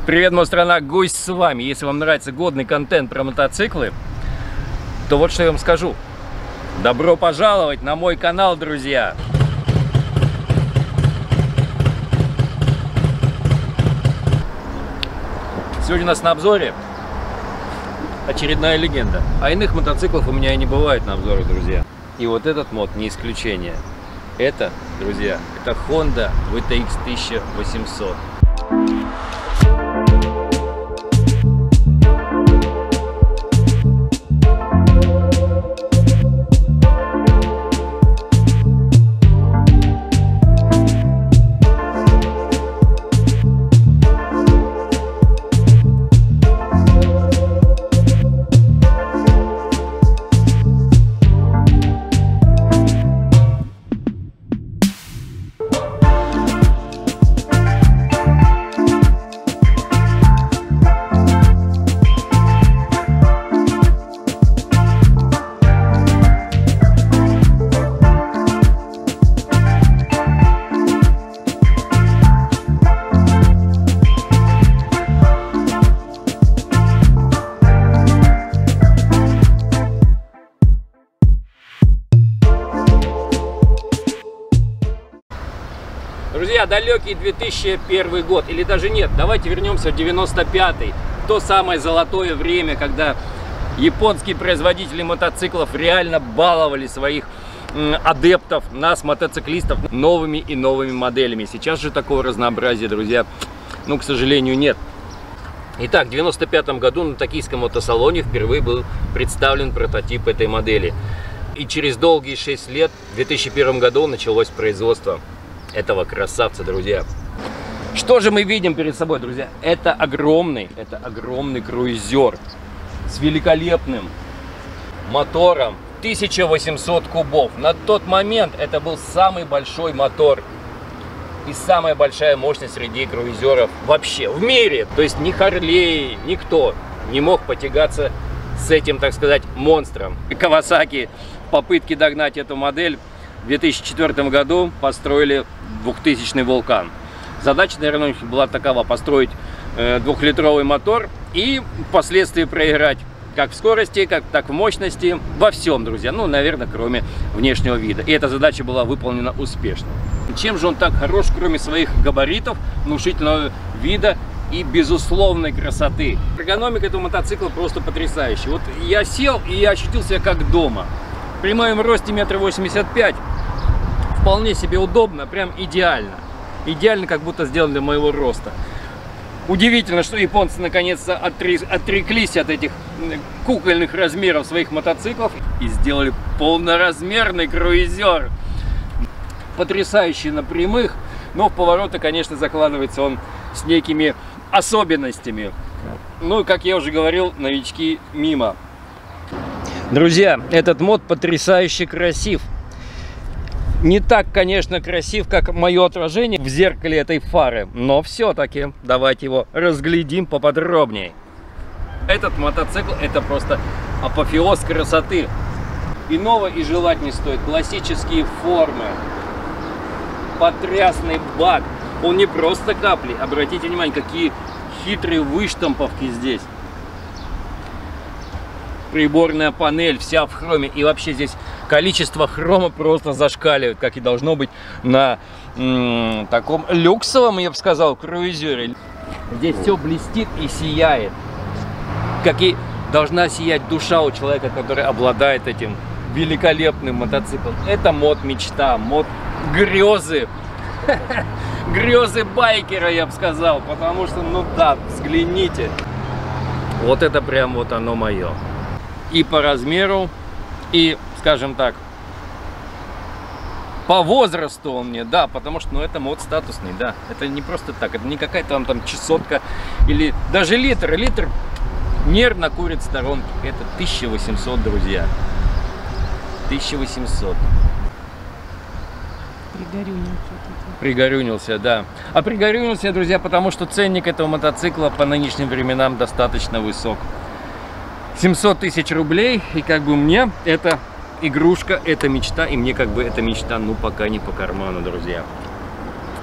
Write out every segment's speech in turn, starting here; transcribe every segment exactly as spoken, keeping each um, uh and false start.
Привет, моя страна, Гусь с вами. Если вам нравится годный контент про мотоциклы, то вот что я вам скажу. Добро пожаловать на мой канал, друзья! Сегодня у нас на обзоре очередная легенда. А иных мотоциклов у меня и не бывает на обзоре, друзья. И вот этот мод не исключение. Это, друзья, это Honda ви ти икс тысяча восемьсот. Друзья, далекий две тысячи первый год, или даже нет, давайте вернемся в девяносто пятый, то самое золотое время, когда японские производители мотоциклов реально баловали своих адептов, нас, мотоциклистов, новыми и новыми моделями. Сейчас же такого разнообразия, друзья, ну, к сожалению, нет. Итак, в девяносто пятом году на токийском мотосалоне впервые был представлен прототип этой модели. И через долгие шесть лет, в две тысячи первом году, началось производство этого красавца, друзья. Что же мы видим перед собой, друзья? Это огромный, это огромный круизер с великолепным мотором тысяча восемьсот кубов. На тот момент это был самый большой мотор и самая большая мощность среди круизеров вообще в мире. То есть ни Харлей, никто не мог потягаться с этим, так сказать, монстром. Кавасаки в попытке догнать эту модель в две тысячи четвёртом году построили двухтысячный вулкан. Задача, наверное, у них была такова: построить э, двухлитровый мотор и впоследствии проиграть как в скорости, как, так в мощности, во всем, друзья. Ну, наверное, кроме внешнего вида. И эта задача была выполнена успешно. Чем же он так хорош, кроме своих габаритов, внушительного вида и безусловной красоты? Эргономика этого мотоцикла просто потрясающая. Вот я сел, и я ощутил себя как дома. При моем росте метр восемьдесят пять вполне себе удобно, прям идеально. Идеально, как будто сделан для моего роста. Удивительно, что японцы наконец-то отреклись от этих кукольных размеров своих мотоциклов и сделали полноразмерный круизер. Потрясающий на прямых, но в повороты, конечно, закладывается он с некими особенностями. Ну, как я уже говорил, новички мимо. Друзья, этот мод потрясающе красив. Не так, конечно, красив, как мое отражение в зеркале этой фары, но все-таки давайте его разглядим поподробнее. Этот мотоцикл — это просто апофеоз красоты. Иного и желать не стоит. Классические формы, потрясный бак. Он не просто капли. Обратите внимание, какие хитрые выштамповки здесь. Приборная панель вся в хроме, и вообще здесь количество хрома просто зашкаливает, как и должно быть на м, таком люксовом, я бы сказал, круизере. Здесь все блестит и сияет, как и должна сиять душа у человека, который обладает этим великолепным мотоциклом. Это мод мечта, мод грезы, грезы байкера, я бы сказал, потому что, ну да, взгляните, вот это прям вот оно мое. И по размеру, и, скажем так, по возрасту он мне, да, потому что, ну, это мод статусный, да, это не просто так, это не какая-то там, там чесотка или даже литр, литр нервно курит в сторонке, это тысяча восемьсот, друзья, тысяча восемьсот. Пригорюнился. Пригорюнился, да. А пригорюнился, друзья, потому что ценник этого мотоцикла по нынешним временам достаточно высок. семьсот тысяч рублей, и как бы мне это игрушка, это мечта, и мне как бы эта мечта, ну, пока не по карману, друзья.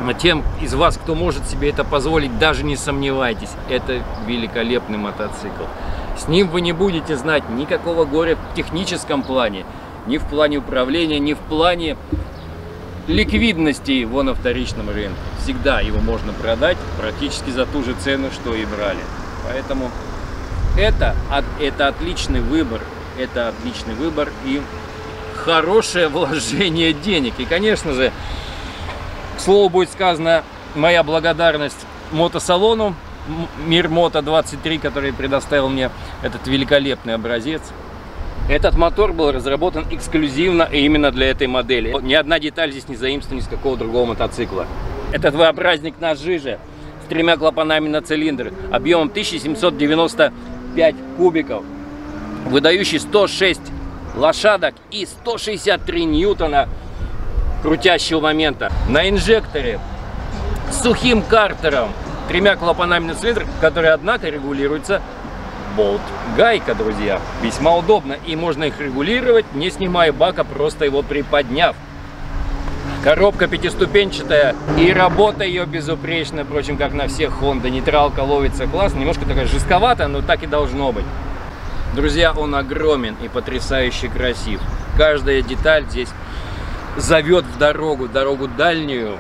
Но тем из вас, кто может себе это позволить, даже не сомневайтесь, это великолепный мотоцикл. С ним вы не будете знать никакого горя в техническом плане, ни в плане управления, ни в плане ликвидности его на вторичном рынке. Всегда его можно продать практически за ту же цену, что и брали. Поэтому это, это отличный выбор, это отличный выбор и хорошее вложение денег. И, конечно же, к слову будет сказано, моя благодарность мотосалону Мир Мото двадцать три, который предоставил мне этот великолепный образец. Этот мотор был разработан эксклюзивно и именно для этой модели. Ни одна деталь здесь не заимствована ни с какого другого мотоцикла. Этот V-образник на жиже с тремя клапанами на цилиндр, объемом тысяча семьсот девяносто пять кубиков, выдающий сто шесть лошадок и сто шестьдесят три ньютона крутящего момента. На инжекторе с сухим картером, тремя клапанами на цилиндр, который, однако, регулируется болт-гайка, друзья. Весьма удобно. И можно их регулировать, не снимая бака, просто его приподняв. Коробка пятиступенчатая, и работа ее безупречная, впрочем, как на всех Honda. Нейтралка ловится классно, немножко такая жестковатая, но так и должно быть. Друзья, он огромен и потрясающе красив. Каждая деталь здесь зовет в дорогу, дорогу дальнюю.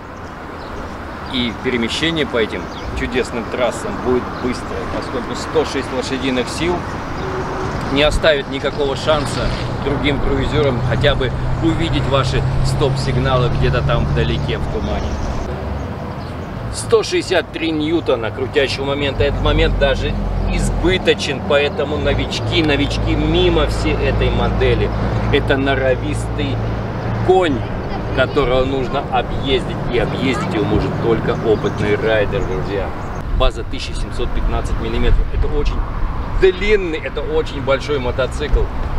И перемещение по этим чудесным трассам будет быстрое, поскольку сто шесть лошадиных сил не оставит никакого шанса другим круизерам хотя бы увидеть ваши стоп-сигналы где-то там вдалеке, в тумане. сто шестьдесят три ньютона крутящего момента. Этот момент даже избыточен, поэтому новички, новички мимо всей этой модели. Это норовистый конь, которого нужно объездить, и объездить его может только опытный райдер, друзья. База тысяча семьсот пятнадцать миллиметров. Это очень длинный, это очень большой мотоцикл.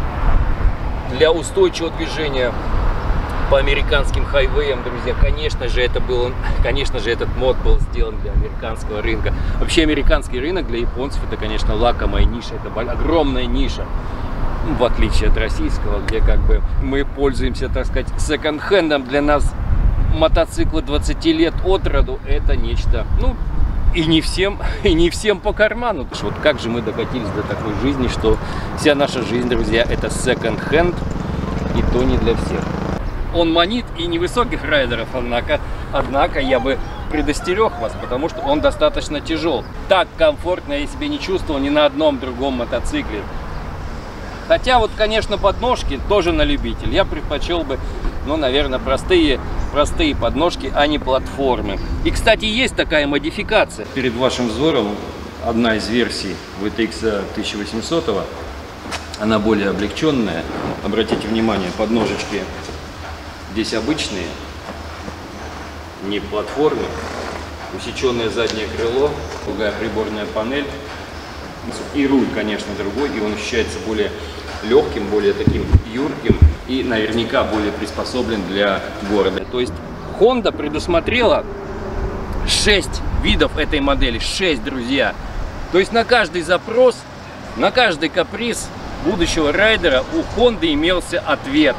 Для устойчивого движения по американским хайвеям, друзья, конечно же, это был, конечно же, этот мод был сделан для американского рынка. Вообще, американский рынок для японцев это, конечно, лакомая ниша, это огромная ниша. В отличие от российского, где как бы мы пользуемся, так сказать, секонд-хендом. Для нас мотоциклы двадцати лет от роду это нечто, ну, и не всем, и не всем по карману. Вот как же мы докатились до такой жизни, что вся наша жизнь, друзья, это секонд-хенд, и то не для всех. Он манит и невысоких райдеров, однако, однако я бы предостерег вас, потому что он достаточно тяжел. Так комфортно я себя не чувствовал ни на одном другом мотоцикле. Хотя вот, конечно, подножки тоже на любитель. Я предпочел бы, ну, наверное, простые, простые подножки, а не платформы. И, кстати, есть такая модификация. Перед вашим взором одна из версий ви ти экс тысяча восемьсот. Она более облегченная. Обратите внимание, подножечки здесь обычные, не платформы. Усеченное заднее крыло, другая приборная панель. И руль, конечно, другой, и он ощущается более легким, более таким юрким и наверняка более приспособлен для города. То есть Honda предусмотрела шесть видов этой модели, шесть, друзья. То есть на каждый запрос, на каждый каприз будущего райдера у Honda имелся ответ.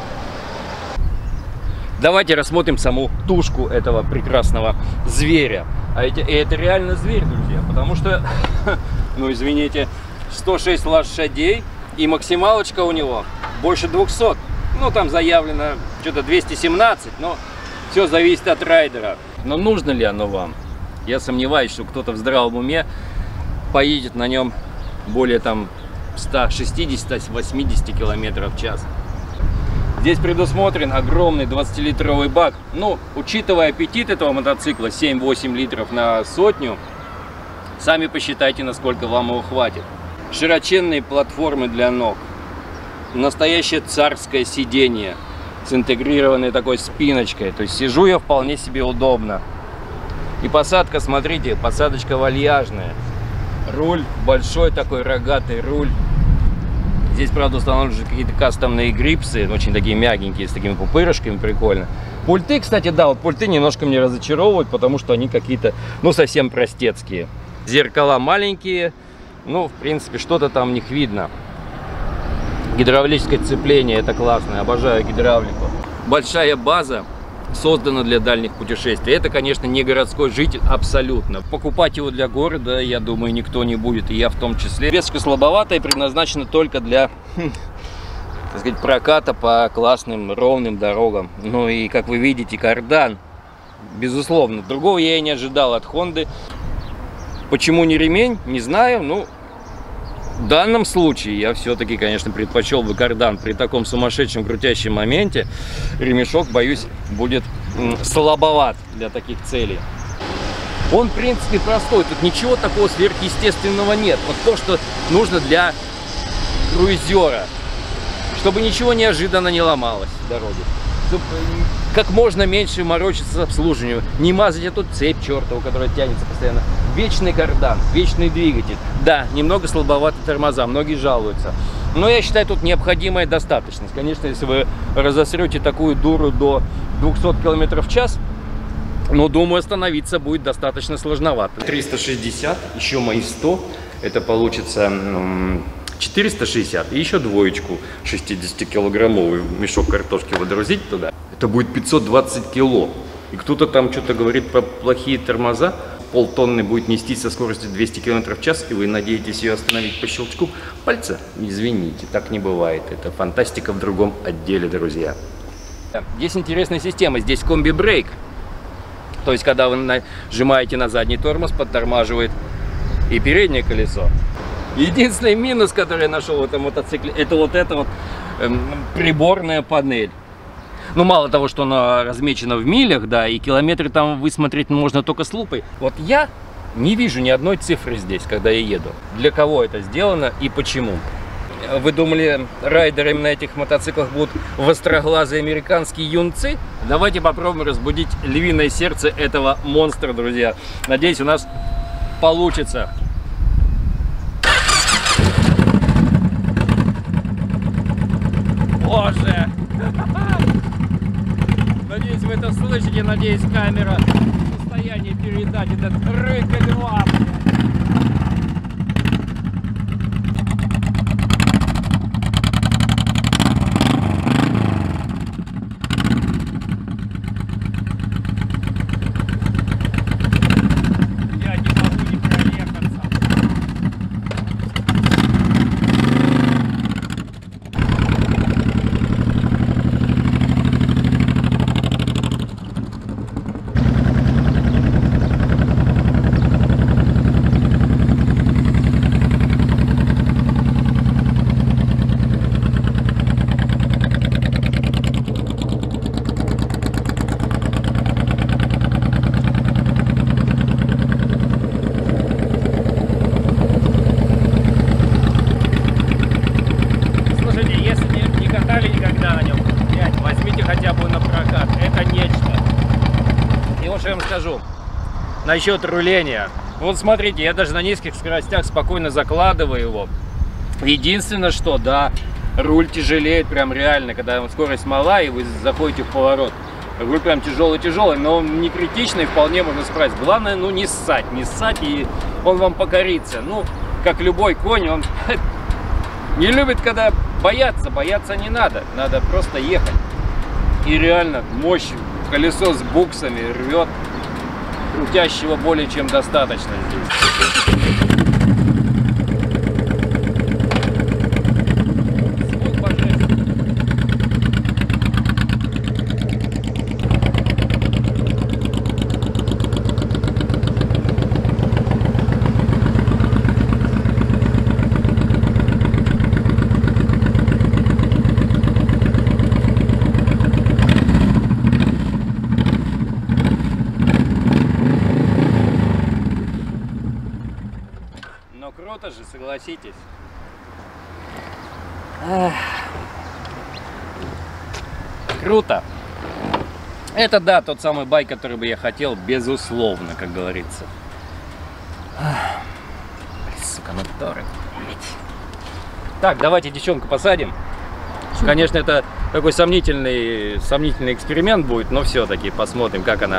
Давайте рассмотрим саму тушку этого прекрасного зверя. А это, это реально зверь, друзья, потому что, ну извините, сто шесть лошадей и максималочка у него больше двухсот. Ну там заявлено что-то двести семнадцать, но все зависит от райдера. Но нужно ли оно вам? Я сомневаюсь, что кто-то в здравом уме поедет на нем более там ста шестидесяти — восьмидесяти километров в час. Здесь предусмотрен огромный двадцатилитровый бак. Ну, учитывая аппетит этого мотоцикла, семь-восемь литров на сотню, сами посчитайте, насколько вам его хватит. Широченные платформы для ног. Настоящее царское сиденье с интегрированной такой спиночкой. То есть сижу я вполне себе удобно. И посадка, смотрите, посадочка вальяжная. Руль, большой такой рогатый руль. Здесь, правда, установлены какие-то кастомные грипсы, очень такие мягенькие, с такими пупырышками, прикольно. Пульты, кстати, да, вот пульты немножко меня разочаровывают, потому что они какие-то, ну, совсем простецкие. Зеркала маленькие, ну, в принципе, что-то там в них видно. Гидравлическое сцепление, это классно, обожаю гидравлику. Большая база создано для дальних путешествий. Это, конечно, не городской житель абсолютно. Покупать его для города, я думаю, никто не будет, и я в том числе. Веска слабоватая, предназначена только для, так сказать, проката по классным ровным дорогам. Ну и, как вы видите, кардан, безусловно. Другого я и не ожидал от Хонды. Почему не ремень, не знаю. Ну, в данном случае я все-таки, конечно, предпочел бы кардан. При таком сумасшедшем крутящем моменте ремешок, боюсь, будет слабоват для таких целей. Он, в принципе, простой. Тут ничего такого сверхъестественного нет. Вот то, что нужно для круизера. Чтобы ничего неожиданно не ломалось в дороге. Чтобы как можно меньше морочиться с обслуживанием. Не мазать эту цепь чертову, которая тянется постоянно. Вечный кардан, вечный двигатель. Да, немного слабоваты тормоза, многие жалуются. Но я считаю, тут необходимая достаточность. Конечно, если вы разосрете такую дуру до двухсот километров в час, но, думаю, остановиться будет достаточно сложновато. триста шестьдесят, еще мои сто, это получится четыреста шестьдесят. И еще двоечку шестидесятикилограммовый мешок картошки водрузить туда. Это будет пятьсот двадцать кило. И кто-то там что-то говорит про плохие тормоза. Полтонны будет нестись со скоростью двести километров в час, и вы надеетесь ее остановить по щелчку пальца? Извините, так не бывает. Это фантастика в другом отделе, друзья. Здесь интересная система. Здесь комби-брейк. То есть, когда вы нажимаете на задний тормоз, подтормаживает и переднее колесо. Единственный минус, который я нашел в этом мотоцикле, это вот эта вот эм, приборная панель. Ну, мало того, что она размечена в милях, да, и километры там высмотреть можно только с лупой. Вот я не вижу ни одной цифры здесь, когда я еду. Для кого это сделано и почему? Вы думали, райдерами на этих мотоциклах будут востроглазые американские юнцы? Давайте попробуем разбудить львиное сердце этого монстра, друзья. Надеюсь, у нас получится. Боже! Надеюсь, вы это слышите. Надеюсь, камера в состоянии передать этот рык льва. Я не могу не проехаться. Что я вам скажу насчет руления. Вот смотрите, я даже на низких скоростях спокойно закладываю его. Единственное, что, да, руль тяжелеет прям реально, когда скорость мала и вы заходите в поворот. Руль прям тяжелый-тяжелый, но он не критичный, вполне можно справиться. Главное, ну, не ссать, не ссать, и он вам покорится. Ну, как любой конь, он не любит, когда бояться. Бояться не надо, надо просто ехать. И реально мощь. Колесо с буксами рвет, крутящего более чем достаточно здесь. Круто же, согласитесь. Эх. Круто. Это, да, тот самый байк, который бы я хотел, безусловно, как говорится. Эх. Сука, ну дорого. Так, давайте девчонку посадим. Конечно, это такой сомнительный, сомнительный эксперимент будет, но все-таки посмотрим, как она.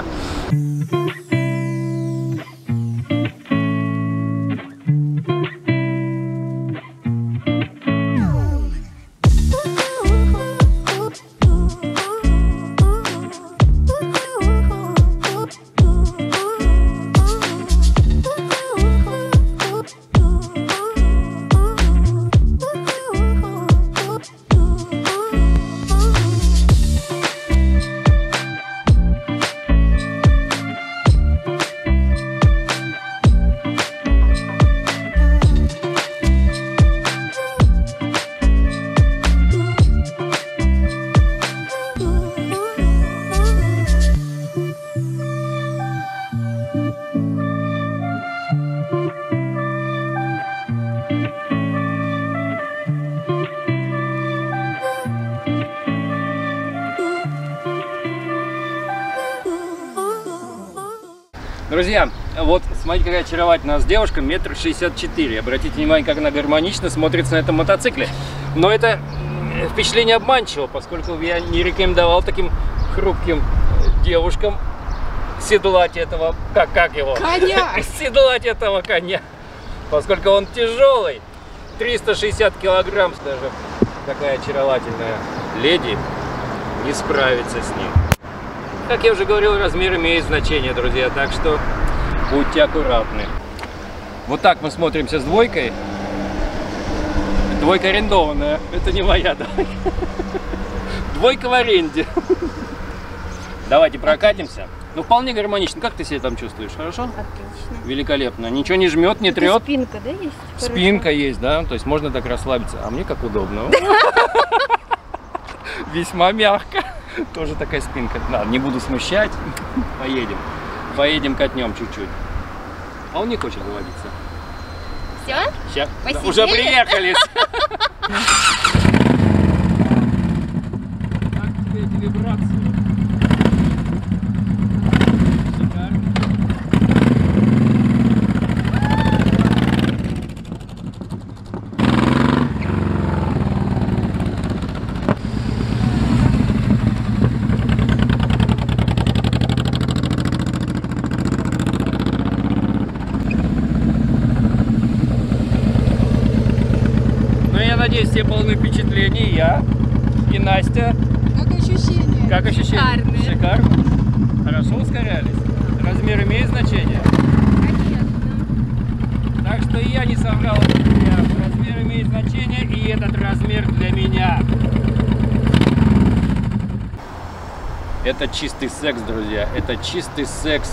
Друзья, вот смотрите, какая очаровательная у нас девушка, метр шестьдесят четыре. Обратите внимание, как она гармонично смотрится на этом мотоцикле. Но это впечатление обманчиво, поскольку я не рекомендовал таким хрупким девушкам седлать этого, как, как его? Коня! Седлать этого коня, поскольку он тяжелый. триста шестьдесят килограмм, даже такая очаровательная леди не справится с ним. Как я уже говорил, размер имеет значение, друзья, так что будьте аккуратны. Вот так мы смотримся с двойкой. Двойка арендованная, это не моя двойка. Двойка в аренде. Давайте прокатимся. Ну, вполне гармонично. Как ты себя там чувствуешь? Хорошо? Отлично. Великолепно. Ничего не жмет, не Это трет. Спинка, да, есть? Спинка есть, да? То есть можно так расслабиться. А мне как удобно. Весьма мягко. Тоже такая спинка. Да, не буду смущать. Поедем. Поедем катнем чуть-чуть. А он не хочет выводиться. Все? Сейчас. Посидели? Уже приехали. Как тебе эти вибрации? Шикарно. Надеюсь, все полны впечатлений. Я и Настя. Как ощущения? Как ощущения? Шикарные. Шикарно. Хорошо ускорялись. Размер имеет значение? Конечно. Так что и я не соврал. Размер имеет значение, и этот размер для меня. Это чистый секс, друзья. Это чистый секс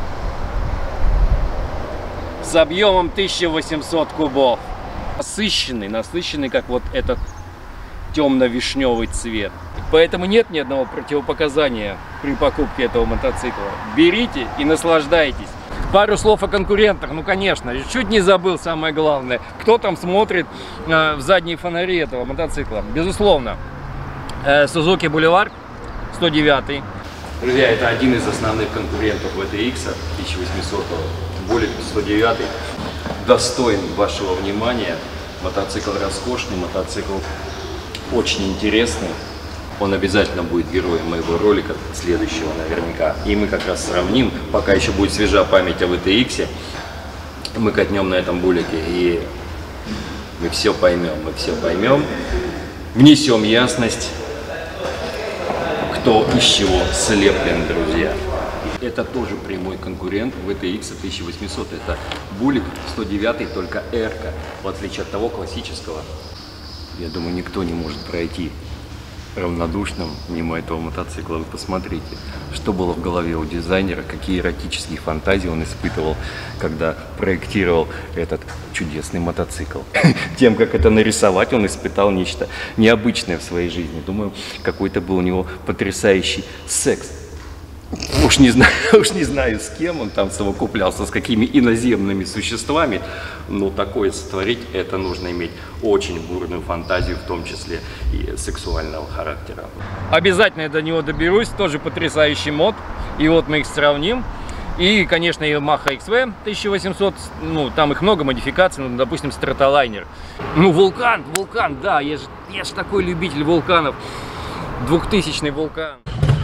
с объемом тысяча восемьсот кубов. Насыщенный, насыщенный, как вот этот темно-вишневый цвет. Поэтому нет ни одного противопоказания при покупке этого мотоцикла. Берите и наслаждайтесь. Пару слов о конкурентах. Ну, конечно, чуть не забыл самое главное. Кто там смотрит э, в задние фонари этого мотоцикла? Безусловно, э, Suzuki Boulevard сто девять. Друзья, это один из основных конкурентов ви ти икс тысяча восемьсот. Более сто девять. Достоин вашего внимания. Мотоцикл роскошный, мотоцикл очень интересный. Он обязательно будет героем моего ролика, следующего наверняка. И мы как раз сравним, пока еще будет свежа память о ви ти икс. Мы катнем на этом булике, и мы все поймем, мы все поймем. Внесем ясность, кто из чего слеплен, друзья. Это тоже прямой конкурент ви ти икс тысяча восемьсот. Это булик сто девять, только R-ка. В отличие от того классического, я думаю, никто не может пройти равнодушным мимо этого мотоцикла. Вы посмотрите, что было в голове у дизайнера, какие эротические фантазии он испытывал, когда проектировал этот чудесный мотоцикл. Тем, как это нарисовать, он испытал нечто необычное в своей жизни. Думаю, какой-то был у него потрясающий секс. Уж не знаю, уж не знаю, с кем он там совокуплялся, с какими иноземными существами, но такое сотворить, это нужно иметь очень бурную фантазию, в том числе и сексуального характера. Обязательно я до него доберусь, тоже потрясающий мод, и вот мы их сравним. И, конечно, Yamaha икс ви тысяча восемьсот, ну, там их много модификаций, ну, допустим, Stratoliner. Ну, вулкан, вулкан, да, я же, я же такой любитель вулканов, двухтысячный вулкан.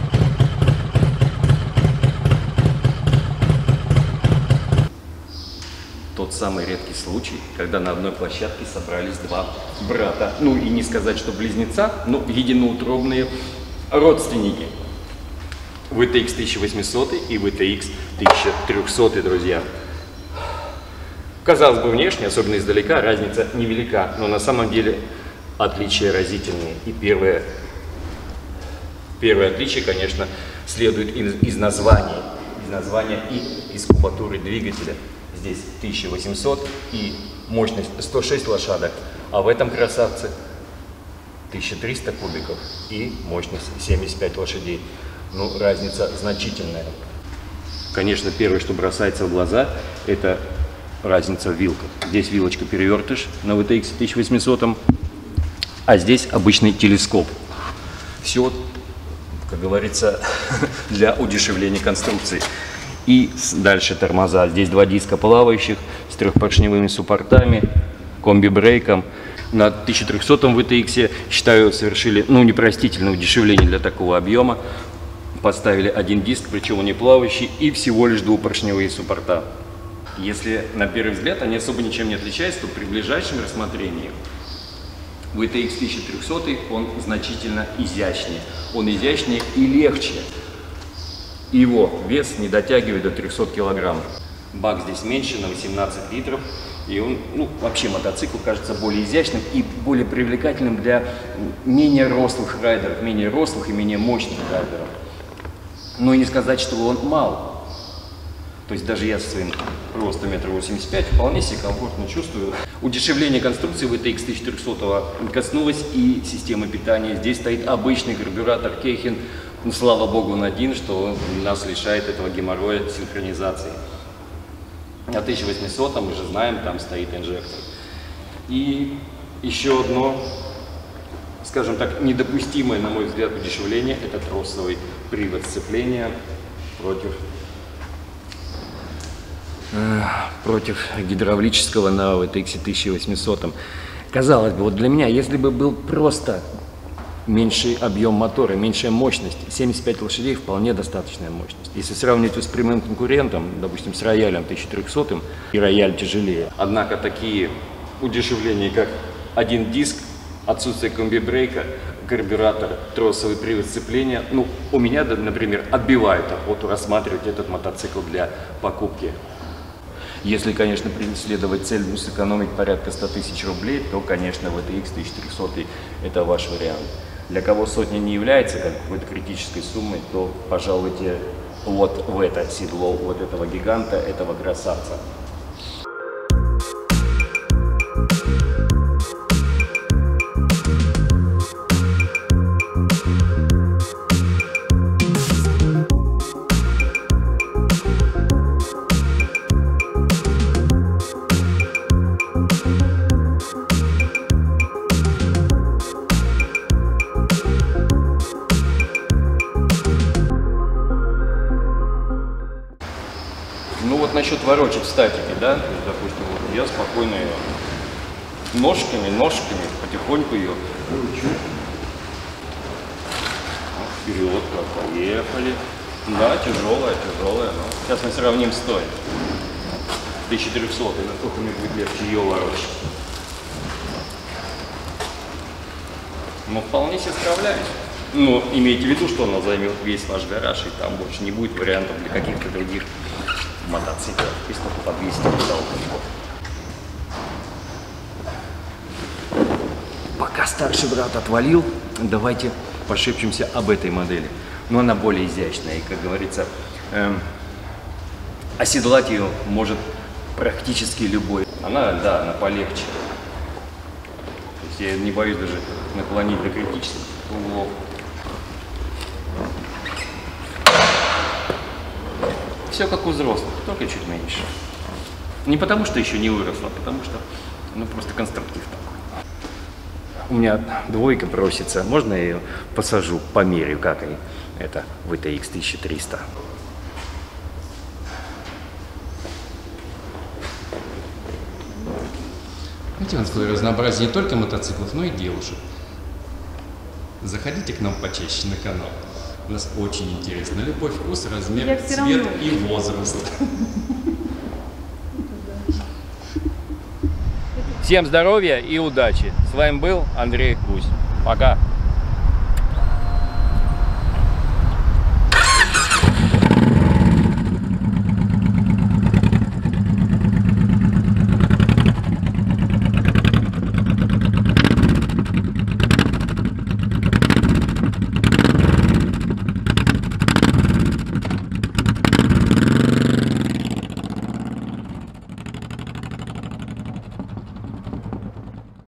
Тот самый редкий случай, когда на одной площадке собрались два брата. Ну и не сказать, что близнеца, но единоутробные родственники. ви ти икс тысяча восемьсот и ви ти икс тысяча триста, друзья. Казалось бы, внешне, особенно издалека, разница невелика, но на самом деле отличия разительные. И первое, первое отличие, конечно, следует из, из названия. Из названия и из кубатуры двигателя. Здесь тысяча восемьсот и мощность сто шесть лошадок, а в этом красавце тысяча триста кубиков и мощность семьдесят пять лошадей. Ну, разница значительная. Конечно, первое, что бросается в глаза, это разница в вилках. Здесь вилочка перевертыш на ви ти икс тысяча восемьсот, а здесь обычный телескоп. Все, как говорится, для удешевления конструкции. И дальше тормоза. Здесь два диска плавающих с трехпоршневыми суппортами, комби-брейком. На тысяча трёхсотом ви ти экс, считаю, совершили ну, непростительное удешевление для такого объема. Поставили один диск, причем он не плавающий, и всего лишь двухпоршневые суппорта. Если на первый взгляд они особо ничем не отличаются, то при ближайшем рассмотрении ви ти экс тысяча трёхсот он значительно изящнее. Он изящнее и легче. Его вес не дотягивает до трёхсот килограммов. Бак здесь меньше, на восемнадцать литров. И он, ну, вообще мотоцикл кажется более изящным и более привлекательным для менее рослых райдеров, менее рослых и менее мощных райдеров. Но и не сказать, что он мал. То есть даже я со своим ростом метр восемьдесят пять вполне себе комфортно чувствую. Удешевление конструкции ви ти экс тысяча трёхсот коснулось и системы питания. Здесь стоит обычный карбюратор Keihin. Ну, слава богу, он один, что нас лишает этого геморроя синхронизации. На тысяча восьмисотом, мы же знаем, там стоит инжектор. И еще одно, скажем так, недопустимое, на мой взгляд, удешевление – это тросовый привод сцепления против, э, против гидравлического на ви ти экс тысяча восьмисотом. Казалось бы, вот для меня, если бы был просто меньший объем мотора, меньшая мощность, семьдесят пять лошадей вполне достаточная мощность. Если сравнивать его с прямым конкурентом, допустим, с роялем тысяча трёхсотым, и рояль тяжелее. Однако такие удешевления, как один диск, отсутствие комби-брейка, карбюратор, тросовый привод сцепления, ну, у меня, например, отбивают охоту рассматривать этот мотоцикл для покупки. Если, конечно, преследовать цель сэкономить порядка ста тысяч рублей, то, конечно, ви ти экс тысяча трёхсот это ваш вариант. Для кого сотня не является какой-то критической суммой, то пожалуйте вот в это седло, вот этого гиганта, этого красавца. Ну вот насчет ворочек статики, да, то есть, допустим, вот я спокойно ее ножками, ножками потихоньку ее кручу. Вперед, поехали. Да, тяжелая, тяжелая, но сейчас мы сравним с той. тысяча трёхсот, и насколько мне будет легче ее ворочать. Ну, вполне себе справляюсь. Но имейте в виду, что она займет весь ваш гараж, и там больше не будет вариантов для каких-то других мотоциклов, и столько подвесить туда вот. Пока старший брат отвалил, давайте пошепчемся об этой модели. Но она более изящная, и, как говорится, эм, оседлать ее может практически любой. Она, да, она полегче. То есть я не боюсь даже наклонить до критических углов. Все как у взрослых, только чуть меньше. Не потому, что еще не выросла, а потому что, ну, просто конструктив такой. У меня двойка просится, можно я ее посажу, померю, как и это ви ти экс тысяча триста. Хотите, у нас такое разнообразие не только мотоциклов, но и девушек. Заходите к нам почаще на канал. У нас очень интересно. Любой вкус, размер, цвет равно. И возраст. Всем здоровья и удачи. С вами был Андрей Гусь. Пока.